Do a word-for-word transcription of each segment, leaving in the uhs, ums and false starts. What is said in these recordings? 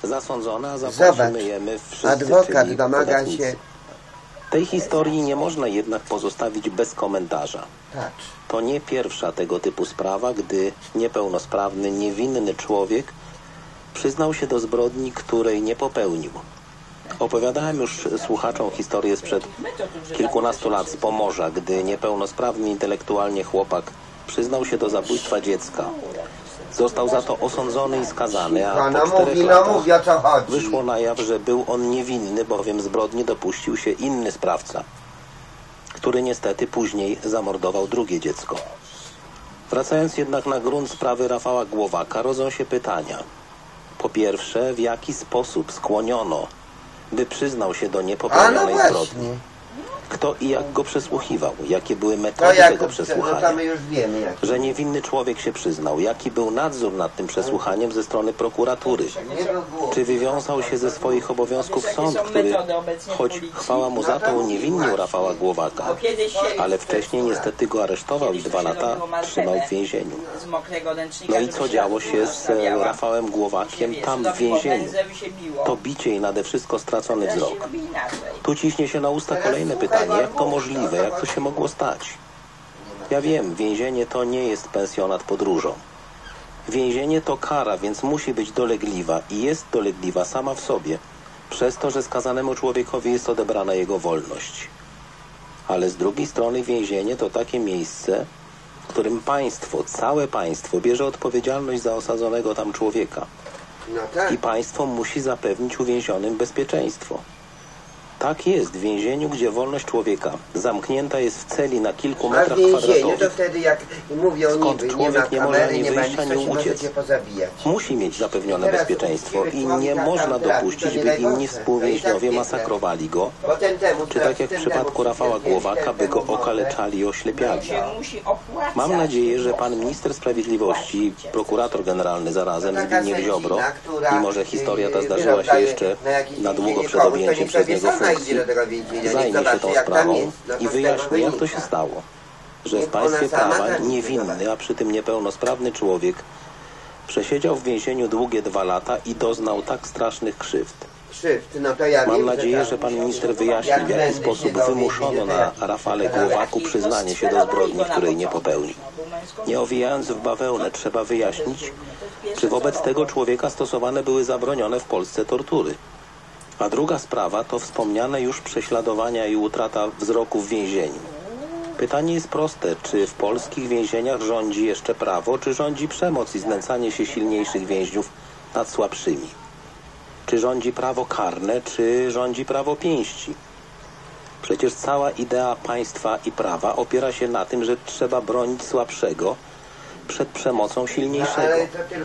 Zasądzone, a zapłacimy jemy wszyscy, adwokat czyli domaga podatnicy. się... Tej historii nie można jednak pozostawić bez komentarza. Patrz. To nie pierwsza tego typu sprawa, gdy niepełnosprawny, niewinny człowiek przyznał się do zbrodni, której nie popełnił. Opowiadałem już słuchaczom historię sprzed kilkunastu lat z Pomorza, gdy niepełnosprawny intelektualnie chłopak przyznał się do zabójstwa dziecka. Został za to osądzony i skazany, a po czterech latach wyszło na jaw, że był on niewinny, bowiem zbrodni dopuścił się inny sprawca, który niestety później zamordował drugie dziecko. Wracając jednak na grunt sprawy Rafała Głowaka, rodzą się pytania. Po pierwsze, w jaki sposób skłoniono, by przyznał się do niepopełnionej zbrodni? Kto i jak go przesłuchiwał? Jakie były metody jak, tego przesłuchania? No już wiemy, jak. Że niewinny człowiek się przyznał. Jaki był nadzór nad tym przesłuchaniem ze strony prokuratury? Czy wywiązał się ze swoich obowiązków sąd, który, choć chwała mu za to, uniewinnił Rafała Głowaka, ale wcześniej niestety go aresztował i dwa lata trzymał w więzieniu. No i co działo się z Rafałem Głowakiem tam w więzieniu? To bicie i nade wszystko stracony wzrok. Tu ciśnie się na usta kolejne pytanie. Jak to możliwe? Jak to się mogło stać? Ja wiem, więzienie to nie jest pensjonat podróżą. Więzienie to kara, więc musi być dolegliwa i jest dolegliwa sama w sobie, przez to, że skazanemu człowiekowi jest odebrana jego wolność. Ale z drugiej strony więzienie to takie miejsce, w którym państwo, całe państwo bierze odpowiedzialność za osadzonego tam człowieka. I państwo musi zapewnić uwięzionym bezpieczeństwo. Tak jest w więzieniu, gdzie wolność człowieka zamknięta jest w celi na kilku metrach kwadratowych. To wtedy, jak mówią, skąd niby, człowiek nie, nie może kamery, ani nie wyjść, ani uciec. Musi mieć zapewnione bezpieczeństwo i nie można dopuścić, by inni współwięźniowie masakrowali go, czy tak jak w przypadku Rafała Głowaka, by go okaleczali i oślepiali. Mam nadzieję, że pan minister sprawiedliwości, prokurator generalny zarazem Zbigniew Ziobro, mimo że historia ta zdarzyła się jeszcze na długo przed objęciem przez niego funkcji, zajmie się tą sprawą i wyjaśni, jak to się stało, że w państwie prawa niewinny, a przy tym niepełnosprawny człowiek przesiedział w więzieniu długie dwa lata i doznał tak strasznych krzywd. Mam nadzieję, że pan minister wyjaśni, w jaki sposób wymuszono na Rafale Głowaku przyznanie się do zbrodni, której nie popełnił. Nie owijając w bawełnę, trzeba wyjaśnić, czy wobec tego człowieka stosowane były zabronione w Polsce tortury. A druga sprawa to wspomniane już prześladowania i utrata wzroku w więzieniu. Pytanie jest proste, czy w polskich więzieniach rządzi jeszcze prawo, czy rządzi przemoc i znęcanie się silniejszych więźniów nad słabszymi? Czy rządzi prawo karne, czy rządzi prawo pięści? Przecież cała idea państwa i prawa opiera się na tym, że trzeba bronić słabszego przed przemocą silniejszego.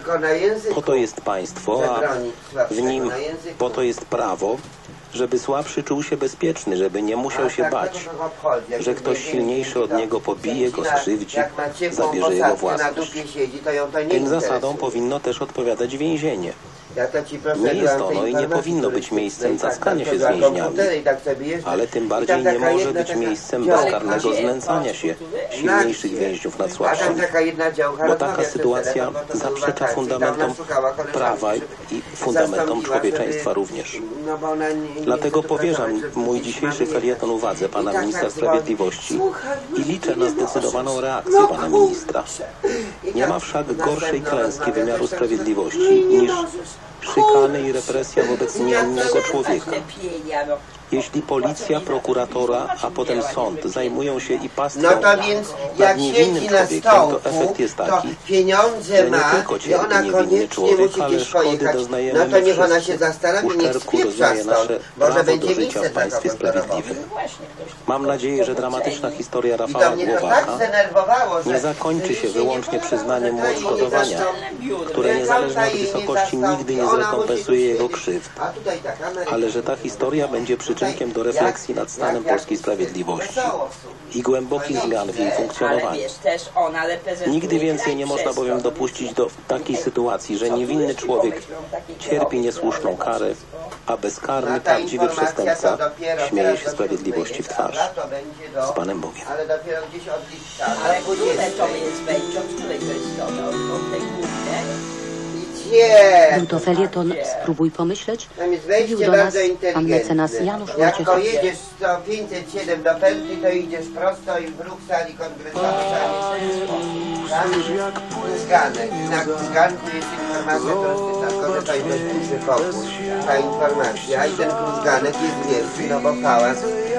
Po to jest państwo, a w nim po to jest prawo, żeby słabszy czuł się bezpieczny, żeby nie musiał się bać, że ktoś silniejszy od niego pobije go, skrzywdzi, zabierze jego własność. Tym zasadom powinno też odpowiadać więzienie. Nie jest ono i nie powinno być miejscem cackania się z więźniami, ale tym bardziej nie może być miejscem bezkarnego znęcania się silniejszych więźniów nad słabszymi, bo taka sytuacja zaprzecza fundamentom prawa i fundamentom człowieczeństwa również. Dlatego powierzam mój dzisiejszy felieton uwadze pana ministra sprawiedliwości i liczę na zdecydowaną reakcję pana ministra. Nie ma wszak gorszej klęski wymiaru sprawiedliwości niż szykany i represja wobec niewinnego człowieka. Jeśli policja, prokuratora, a potem sąd zajmują się i pastwą no to więc, nad niewinnym człowiekiem, to efekt jest taki, że nie tylko cierpi niewinny człowiek, ale szkody doznajemy no to niech ona się wszyscy. zastanowi, Uszczerbku doznaje nasze prawo do życia w państwie sprawiedliwym. Mam nadzieję, że dramatyczna historia Rafała Głowaka nie zakończy się wyłącznie przyznaniem mu odszkodowania, które niezależnie od wysokości nigdy nie zrekompensuje jego krzywd, ale że ta historia będzie przyczynkiem do refleksji nad stanem polskiej sprawiedliwości i głębokich zmian w jej funkcjonowaniu. Nigdy więcej nie można bowiem dopuścić do takiej sytuacji, że niewinny człowiek cierpi niesłuszną karę, a bezkarny, prawdziwy przestępca śmieje się sprawiedliwości w twarz. Z Panem Bogiem. Ale dopiero gdzieś odliczamy. Ale które to jest wejście? Od której to jest strony? Od tej głównej? Gdzie? Był to felieton Spróbuj pomyśleć. Tam jest Mówił wejście do nas bardzo pan inteligentne. mecenas Janusz Jak Wojciech. pojedziesz sto pięćset siedem do Pętli, to idziesz prosto i w ruch sali kongresowej. Tam jest krużganek. Na krużganku jest informacja turystyczna, tylko że to jest duży pokój. Ta informacja i ten krużganek jest wielki, no bo pałac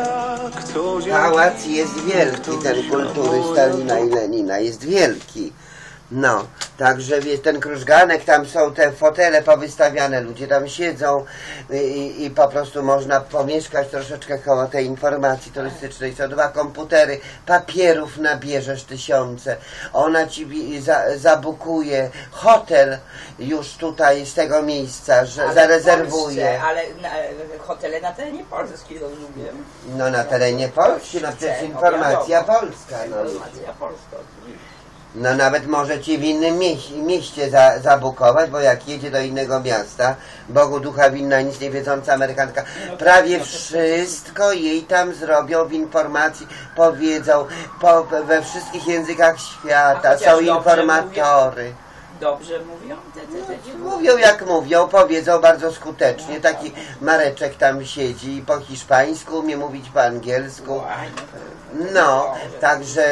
Pałac jest wielki, ten kultury Stalina i Lenina jest wielki. No, także jest ten krużganek, tam są te fotele powystawiane, ludzie tam siedzą i, i po prostu można pomieszkać troszeczkę koło tej informacji turystycznej. Są dwa komputery, papierów nabierzesz tysiące. Ona ci za, zabukuje hotel już tutaj z tego miejsca, że ale zarezerwuje. Polsce, ale na, hotele na terenie Polski, rozumiem. No na terenie Polski, no przecież informacja polska. No. Informacja polska. No nawet możecie w innym mieście, mieście za, zabukować, bo jak jedzie do innego miasta, Bogu ducha winna, nic nie wiedząca Amerykanka, prawie wszystko jej tam zrobią w informacji, powiedzą po, we wszystkich językach świata, są informatory. Dobrze mówią? Te, te, te Mówią jak mówią, powiedzą bardzo skutecznie. Taki Mareczek tam siedzi i po hiszpańsku umie mówić po angielsku. No, także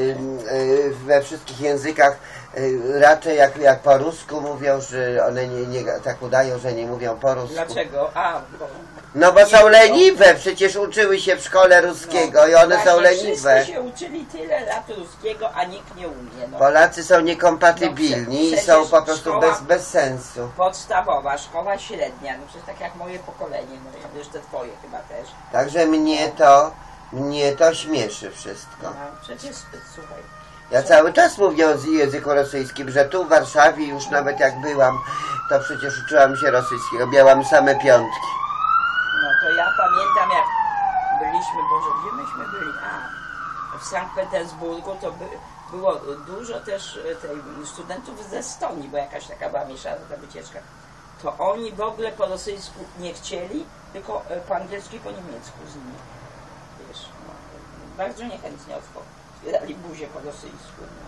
we wszystkich językach raczej jak, jak po rusku mówią, że one nie, nie, tak udają, że nie mówią po rusku. Dlaczego? A, bo... No bo są leniwe, przecież uczyły się w szkole ruskiego no, i one są leniwe. Wszyscy się uczyli tyle lat ruskiego, a nikt nie umie. No. Polacy są niekompatybilni no, i są po prostu bez, bez sensu. Podstawowa, szkoła średnia, no przecież tak jak moje pokolenie, no ja jeszcze twoje chyba też. Także mnie to, mnie to śmieszy wszystko. No, przecież, słuchaj. Ja cały czas mówię o języku rosyjskim, że tu w Warszawie już nawet jak byłam, to przecież uczyłam się rosyjskiego, miałam same piątki. No to ja pamiętam jak byliśmy, Boże, gdzie myśmy byli? A, w Sankt Petersburgu to by, było dużo też tej, studentów ze Estonii, bo jakaś taka była mieszana ta wycieczka. To oni w ogóle po rosyjsku nie chcieli, tylko po angielsku i po niemiecku z nimi. Wiesz, no, bardzo niechętnie otwierali buzię po rosyjsku. No.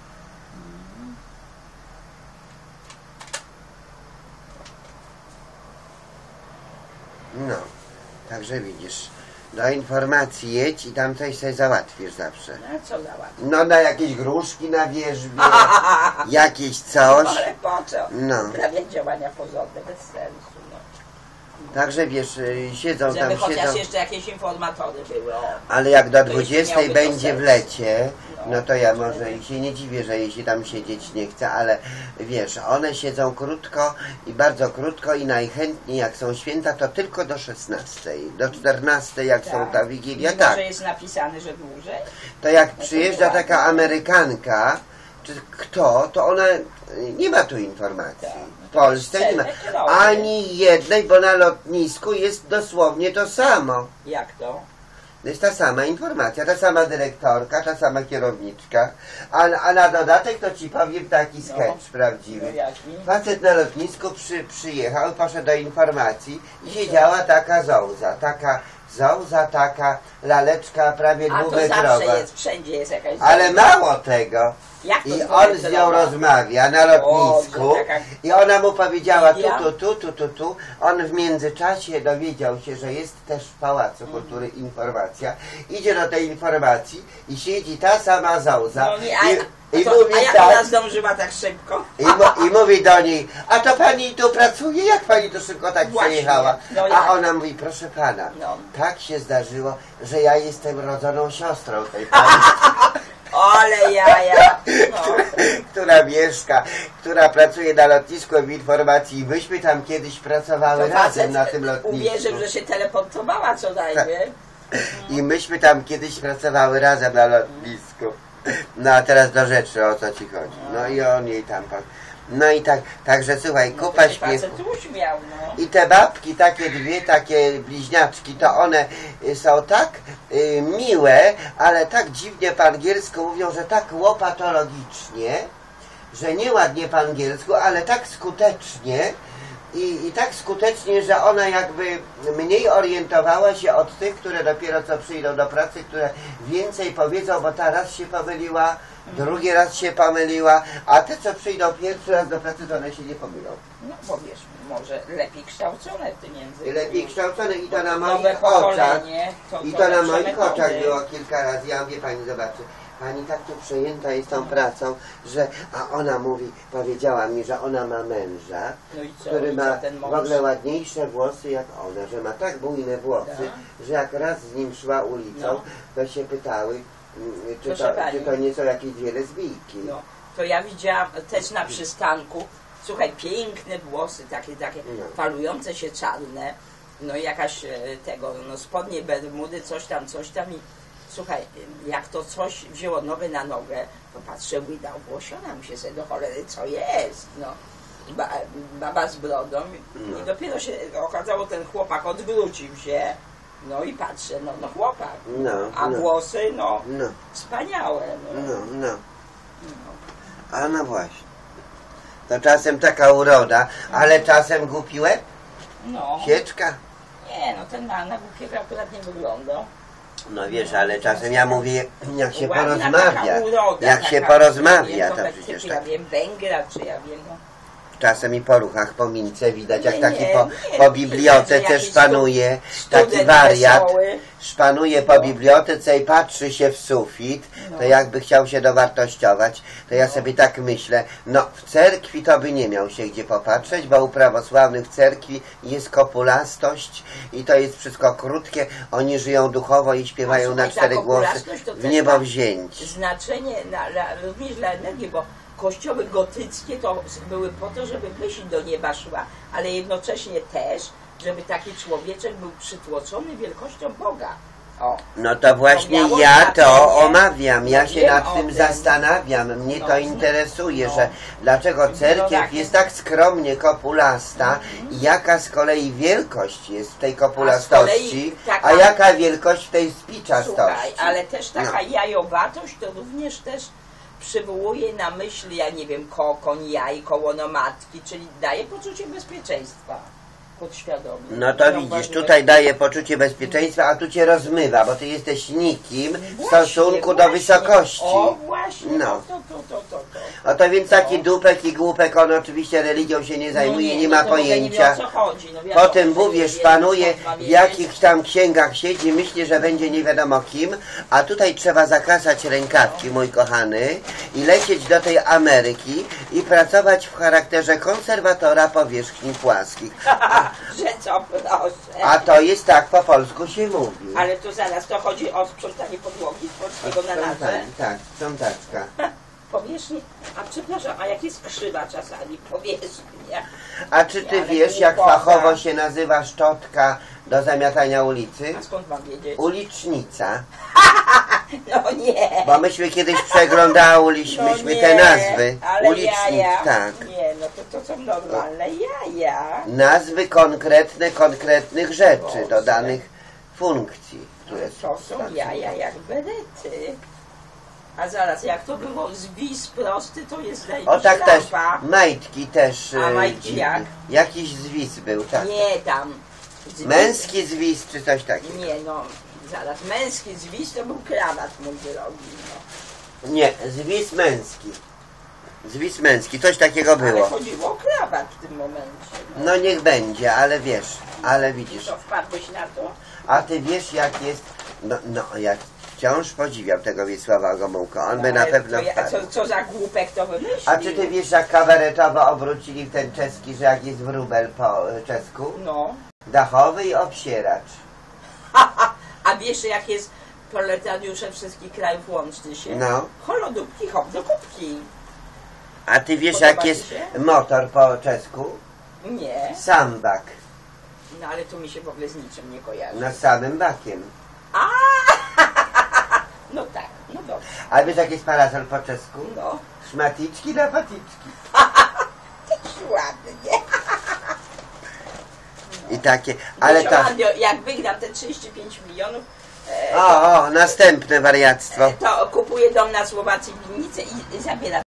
No, także widzisz, do informacji jedź i tam coś sobie załatwisz zawsze. No co załatwić? No na jakieś gruszki na wierzbie, jakieś coś. Ale po co? No. Prawie działania pozorne, bez sensu. No. Także wiesz, siedzą Żeby tam, chociaż siedzą. jeszcze jakieś informatory były. O. Ale jak do To dwudziestej jeśli miałby będzie to w sens. lecie, no to ja może i się nie dziwię, że jej się tam siedzieć nie chce, ale wiesz, one siedzą krótko i bardzo krótko i najchętniej jak są święta, to tylko do szesnastej, do czternastej jak Tak. są ta Wigilia, Mimo, tak. że jest napisane, że dłużej. To jak przyjeżdża taka Amerykanka, czy kto, to ona nie ma tu informacji. W Polsce nie ma ani jednej, bo na lotnisku jest dosłownie to samo. Jak to? To jest ta sama informacja, ta sama dyrektorka, ta sama kierowniczka, a, a na dodatek to ci powiem taki sketch No. prawdziwy. No jaki? Facet na lotnisku przy, przyjechał, poszedł do informacji i siedziała taka zołza, taka zołza, taka laleczka prawie A to dwumetrowa. zawsze jest, wszędzie jest jakaś... Ale mało tego. Jak to I jest on z nią dwumetrowa? rozmawia na lotnisku O, że taka- i ona mu powiedziała tu, Lidia? tu, tu, tu, tu, tu. On w międzyczasie dowiedział się, że jest też w Pałacu Kultury informacja. Idzie do tej informacji i siedzi ta sama zołza. No nie, a, I, a, i to, mówi a jak tak, ona zdążyła tak szybko? i, mu, i mówi do niej, a to pani tu pracuje? Jak pani tu szybko tak Właśnie. przejechała? No jak? A ona mówi, proszę pana, No. tak się zdarzyło, że ja jestem rodzoną siostrą tej pani. Ale jaja! No. która mieszka, która pracuje na lotnisku w informacji i myśmy tam kiedyś pracowały To razem facet na tym lotnisku. uwierzył, że się teleportowała co najmniej. I myśmy tam kiedyś pracowały razem na lotnisku. No a teraz do rzeczy, o co ci chodzi. No i on jej tam... po- No i tak, także słuchaj, No kupa to się śmiechu. facet uśmiał, no. I te babki, takie dwie, takie bliźniaczki, to one y, są tak y, miłe, ale tak dziwnie po angielsku mówią, że tak łopatologicznie, że nieładnie po angielsku, ale tak skutecznie i, i tak skutecznie, że ona jakby mniej orientowała się od tych, które dopiero co przyjdą do pracy, które więcej powiedzą, bo ta raz się pomyliła drugi raz się pomyliła, a te, co przyjdą pierwszy raz do pracy, to one się nie pomylą. No bo wiesz, może lepiej kształcone w tym języku. Lepiej kształcone i to na Nowe moich oczach. pokolenie, to, I to to na lepsze moich metody. oczach było kilka razy. Ja mówię, pani zobaczy, pani tak tu przejęta jest tą pracą, że, a ona mówi, powiedziała mi, że ona ma męża, No i co? który I ma co ten w mąż? ogóle ładniejsze włosy jak ona, że ma tak bujne włosy, Tak. że jak raz z nim szła ulicą, No. to się pytały, mm, czy Proszę to, pani. czy to nie są jakieś dwie lesbijki. No, to ja widziałam też na przystanku, słuchaj, piękne włosy, takie, takie No. falujące się czarne, no i jakaś e, tego, no spodnie, bermudy, coś tam, coś tam i słuchaj, jak to coś wzięło nogę na nogę, to patrzę, łyda obłosiona, myślę sobie, do cholery, co jest, no. Ba, baba z brodą No. i dopiero się okazało, ten chłopak odwrócił się, no i patrzę, no, no chłopak, No, a no. włosy, no, No, wspaniałe, no. no, no. A no właśnie. To czasem taka uroda, ale czasem głupi łeb, no. sieczka. Nie, no ten na, na głupiego akurat nie wygląda. No wiesz, ale czasem ja mówię, jak się Ładna porozmawia, taka uroda, jak się taka, porozmawia, ja to wiem, przecież typu, ja tak. wiem, Węgra, czy ja wiem, no. Czasem i po ruchach, po mince widać, jak Nie, taki nie, po, nie, po nie, bibliotece jakiś szpanuje, stu- taki student wariat, wesoły. szpanuje po bibliotece i patrzy się w sufit, to jakby chciał się dowartościować, to ja sobie tak myślę, no w cerkwi to by nie miał się gdzie popatrzeć, bo u prawosławnych w cerkwi jest kopulastość i to jest wszystko krótkie, oni żyją duchowo i śpiewają A na słuchaj, ta cztery głosy kopulastość to w też niebo ma wzięci. Znaczenie na, na, również dla energii, bo kościoły gotyckie to były po to, żeby myśl do nieba szła, ale jednocześnie też, żeby taki człowieczek był przytłoczony wielkością Boga. O. No to właśnie miało ja znaczenie. to omawiam, ja No się wiem nad o tym tym. zastanawiam, mnie No, to interesuje, no. że dlaczego cerkiew tak. jest tak skromnie kopulasta i jaka z kolei wielkość jest w tej kopulastości, kolei taka- a jaka wielkość w tej spiczastości. Słuchaj, ale też taka No. jajowatość to również też przywołuje na myśl, ja nie wiem, kokoń, jajko, łonomatki, czyli daje poczucie bezpieczeństwa podświadomie. No to widzisz, tutaj daje poczucie bezpieczeństwa, a tu cię rozmywa, bo ty jesteś nikim w Właśnie, stosunku do właśnie. wysokości. O właśnie, No. no. to, to, to, to, to. O to więc taki No. dupek i głupek, on oczywiście religią się nie zajmuje, No nie, no ma to w ogóle pojęcia. Nie wie, o co chodzi. No wiadomo, Potem że mówię, nie wie, szpanuje co ma w wiedzieć. jakichś tam księgach siedzi, myśli, że będzie nie wiadomo kim, a tutaj trzeba zakasać rękawki, mój kochany, i lecieć do tej Ameryki i pracować w charakterze konserwatora powierzchni płaskich. Że co, proszę. A to jest tak, po polsku się mówi. Ale to zaraz, to chodzi o sprzątanie podłogi z polskiego na nasze. Sprzątanie, tak, sprzątaczka. Powierzchni, a przepraszam, a jak jest krzywa czasami powierzchnia? A czy ty Ale to wiesz, nie jak poda. fachowo się nazywa szczotka do zamiatania ulicy? A skąd mam wiedzieć? Ulicznica. No nie. Bo myśmy kiedyś przeglądałyśmy No nie, te nazwy. ale Ulicznic, jaja. tak. Nie, no to, to są normalne jaja. Nazwy konkretne, konkretnych rzeczy, Boże. do danych funkcji, które To są pracują. jaja jak berety. A zaraz, jak to było zwis prosty, to jest O jakiś tak też, lampa. majtki też. A e, majtki dziwny. jak? Jakiś zwis był, tak. Nie tam. Zwis- Męski zwis, czy coś takiego. Nie no, zaraz, męski zwis to był krawat, mój drogi. No. Nie, zwis męski. Zwis męski, coś takiego Ale było. chodziło o krawat w tym momencie. No. No niech będzie, ale wiesz, ale widzisz. To wpadłeś na to? A ty wiesz jak jest, no, no ja wciąż podziwiam tego Wiesława Gomułka, on by na Ale pewno to ja, wpadł. co, co za głupek to wymyślił? A czy ty wiesz jak kabaretowo obrócili ten czeski, że jak jest wróbel po e, czesku? No. Dachowy i obsieracz. A wiesz jak jest proletariusze wszystkich krajów łączy się? No. Holodupki, hop do kubki. A ty wiesz Podoba jak ci jest się? motor po czesku? Nie. Sambak. No ale to mi się w ogóle z niczym nie kojarzy. No samym bakiem. A! No tak, no dobrze. A wiesz jak jest parasol po czesku? No. Szmaticzki na patyczki. Też ładnie. I takie, ale Wiesz, to... Andio, jak wygram te trzydzieści pięć milionów, e, O, o, następne wariactwo. to kupuję dom na Słowacji w Winnicy i, i zabieram